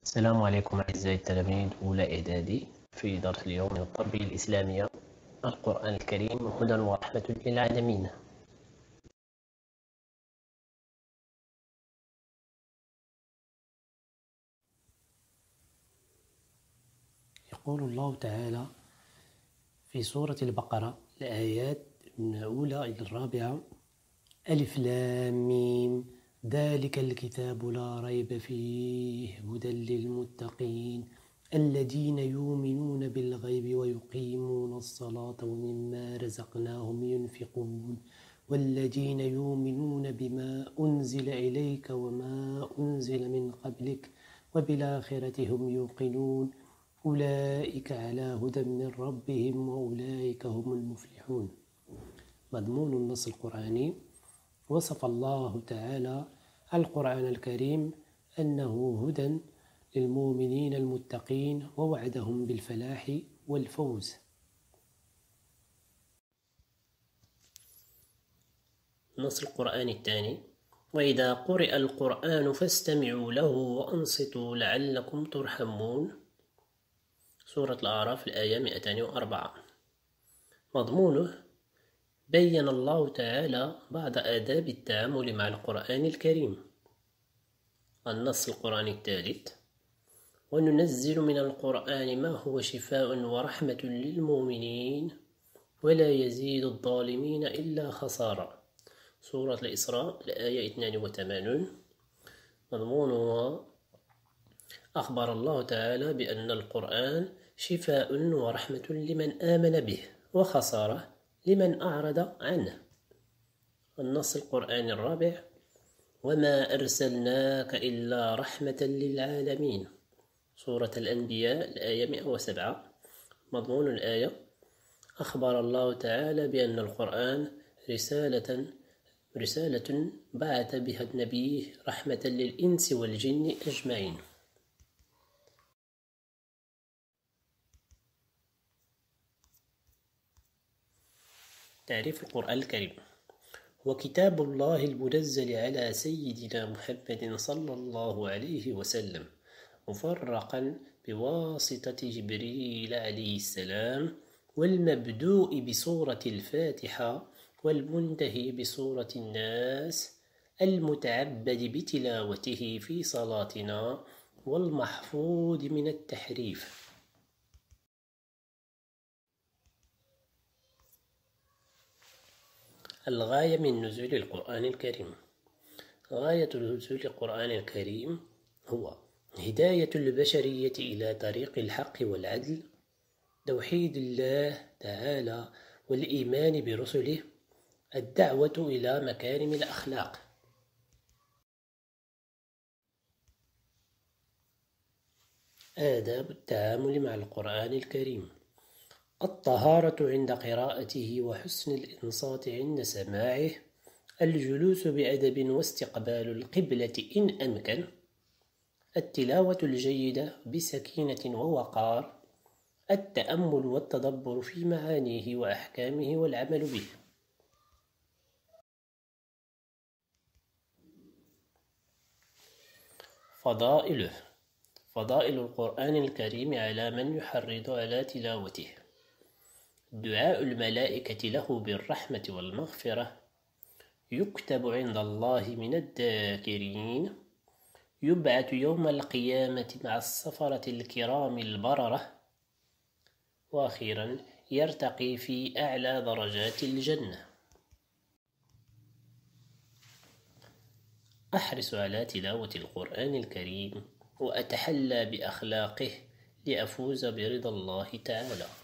السلام عليكم أعزائي التلاميذ أولى إعدادي. في درس اليوم من التربية الإسلامية، القرآن الكريم هدى ورحمة للعالمين. يقول الله تعالى في سورة البقرة الآيات من الأولى إلى الرابعة: ألف لام ميم ذلك الكتاب لا ريب فيه هدى للمتقين الذين يؤمنون بالغيب ويقيمون الصلاة ومما رزقناهم ينفقون والذين يؤمنون بما أنزل إليك وما أنزل من قبلك وبالآخرة هم يوقنون أولئك على هدى من ربهم وأولئك هم المفلحون. مضمون النص القرآني: وصف الله تعالى القرآن الكريم أنه هدى للمؤمنين المتقين ووعدهم بالفلاح والفوز. النص القرآني الثاني: وإذا قرئ القرآن فاستمعوا له وأنصتوا لعلكم ترحمون. سورة الأعراف الآية 204. مضمونه: بين الله تعالى بعض آداب التعامل مع القرآن الكريم. النص القرآني الثالث: وننزل من القرآن ما هو شفاء ورحمة للمؤمنين ولا يزيد الظالمين إلا خسارة. سورة الإسراء الآية 82. مضمونها: أخبر الله تعالى بأن القرآن شفاء ورحمة لمن آمن به وخسارة لمن أعرض عنه. النص القرآني الرابع: وما أرسلناك إلا رحمة للعالمين. سورة الأنبياء الآية 107. مضمون الآية: أخبر الله تعالى بأن القرآن رسالة بعث بها النبي رحمة للإنس والجن أجمعين. تعريف القرآن الكريم: وكتاب الله المنزل على سيدنا محمد صلى الله عليه وسلم مفرقا بواسطة جبريل عليه السلام، والمبدوء بسورة الفاتحة والمنتهي بسورة الناس، المتعبد بتلاوته في صلاتنا والمحفوظ من التحريف. الغاية من نزول القرآن الكريم: غاية نزول القرآن الكريم هو هداية البشرية إلى طريق الحق والعدل، توحيد الله تعالى والإيمان برسله، الدعوة إلى مكارم الأخلاق. آداب التعامل مع القرآن الكريم: الطهارة عند قراءته وحسن الإنصات عند سماعه، الجلوس بأدب واستقبال القبلة إن أمكن، التلاوة الجيدة بسكينة ووقار، التأمل والتدبر في معانيه وأحكامه والعمل به. فضائله: فضائل القرآن الكريم على من يحرض على تلاوته: دعاء الملائكة له بالرحمة والمغفرة، يكتب عند الله من الذاكرين، يبعث يوم القيامة مع السفرة الكرام البررة، وأخيرا يرتقي في أعلى درجات الجنة. أحرص على تلاوة القرآن الكريم وأتحلى بأخلاقه لأفوز برضا الله تعالى.